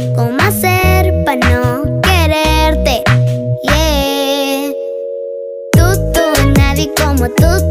¿Cómo hacer para no quererte? Yeah. Tú, nadie como tú.